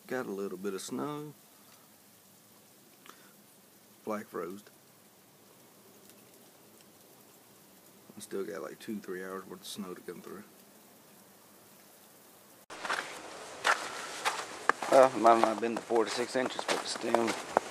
got a little bit of snow. Black froze. I still got like 2-3 hours worth of snow to come through. Well, it might not have been the 4 to 6 inches, but still.